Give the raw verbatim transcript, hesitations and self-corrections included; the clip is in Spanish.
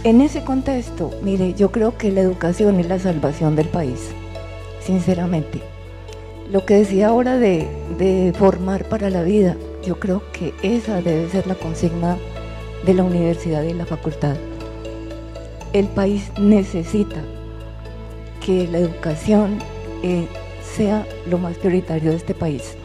En ese contexto, mire, yo creo que la educación es la salvación del país, sinceramente. Lo que decía ahora de, de formar para la vida, yo creo que esa debe ser la consigna de la universidad y la facultad. El país necesita que la educación eh, sea lo más prioritario de este país.